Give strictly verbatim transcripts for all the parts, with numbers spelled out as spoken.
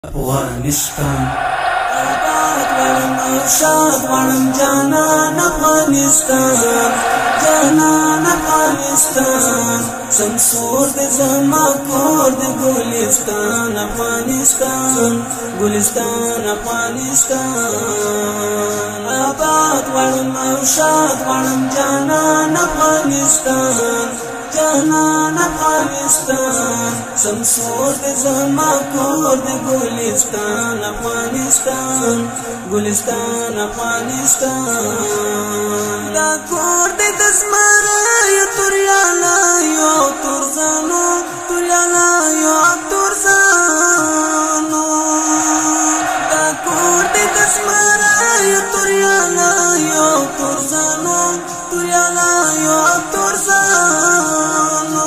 افغانستان آباد ورم ارشاد ورم جانان افغانستان جانان افغانستان سمسور د زما کور د ګلستان افغانستان ګلستان افغانستان آباد ورم ارشاد ورم جانان افغانستان جانان افغانستان سمسور د زما کور د ګلستان افغانستان ګلستان افغانستان دا کور د دزمره یو توریالا یو تورزانو توریالا یو تورزانو دا کور د دزمره یو توریالا یو تورزانو توریالا یو تورزانو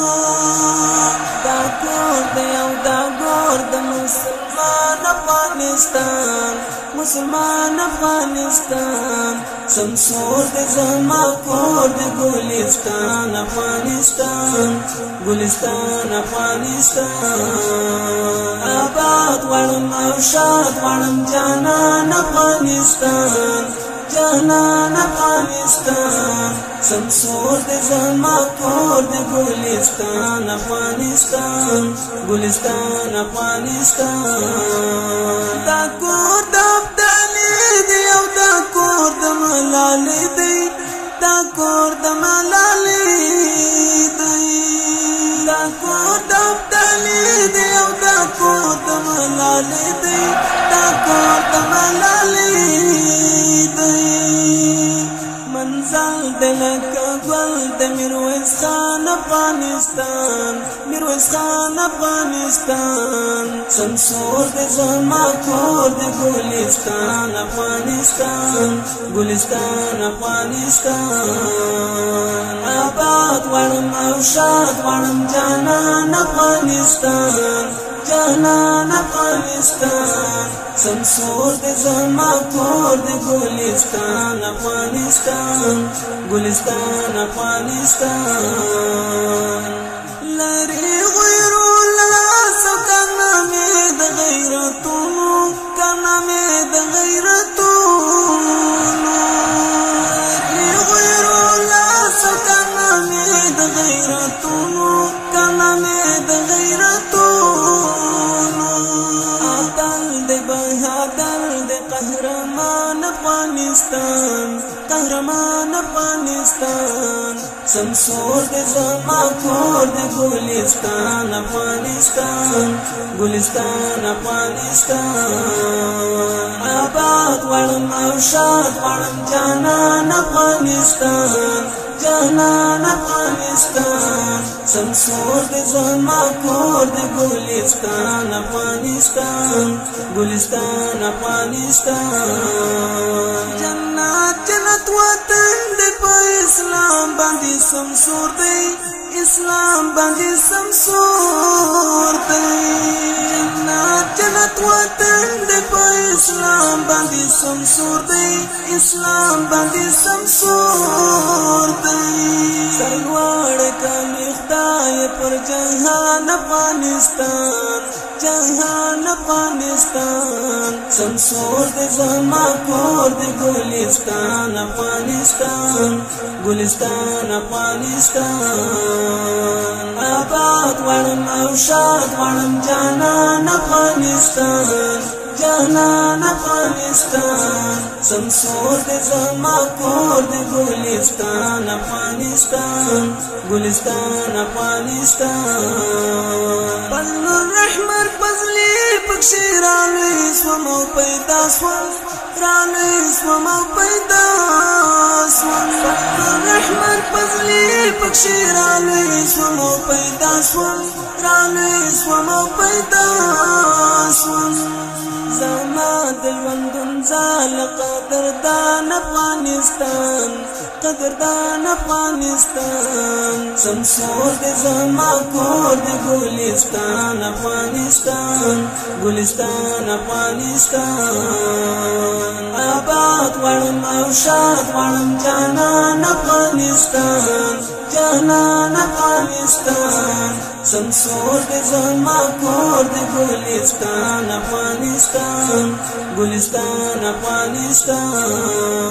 افغانستان مسلمان افغانستان سمسور د زما کور د ګلستان افغانستان ګلستان افغانستان آباد ورم ارشاد ورم جانان افغانستان جانان افغانستان سمسور د زما کور د ګلستان افغانستان ګلستان افغانستان دا کور د ابدالي دی او دا کور د ملالي دی دا کور د ملالي دی دا کور د ابدالي دی او دا کور د ملالي دی دا کور د ملالي دی منزل دلک گل د میرویس خان افغانستان میرویس خان افغانستان سمسور د زما کور د ګلستان افغانستان ګلستان افغانستان آباد ورم ارشاد ورم جانان افغانستان جانان افغانستان سمسور د زما کور د ګلستان افغانستان ګلستان افغانستان لری غیرو لاسو کنه مې د غیرتونو کنه مې د غیرتونو لری غیرو لاسو کنه مې د غیرتونو کنه مې د غیرتونو عدل د بهادر د قهرمان افغانستان قهرمان افغانستان سمسور د زما کور د ګلستان افغانستان ګلستان افغانستان آباد ورم ارشاد ورم جانان افغانستان جانان افغانستان سمسور د زما کور د ګلستان افغانستان ګلستان افغانستان جنت جنت وطن د په اسلام باندې سمسور دی اسلام باندې سمسور دی جنت جنت وطن د په اسلام باندې سمسور دی اسلام باندې سمسور دی سرلوړ کړي خدای پر جهان افغانستان جهان افغانستان سمسور د زما کور د ګلستان افغانستان ګلستان افغانستان آباد ورم ارشاد ورم جانان افغانستان جانان افغانستان سمسور د زما کور د ګلستان افغانستان ګلستان افغانستان فضل الرحمن فضلی پکشی رالوی سوم او پیدا سوم رالوی سوم او پیدا سوم فضل الرحمن فضلی پکشی رالوی سوم او پیدا سوم رالوی سوم او پیدا سوم زما دلوندن زال قدردان افغانستان قدردان افغانستان سمسور د زما کور د ګلستان افغانستان ګلستان افغانستان آباد ورم ارشاد ورم جانان افغانستان جانان افغانستان سمسور دے زما کور دے گلستان افغانستان گلستان افغانستان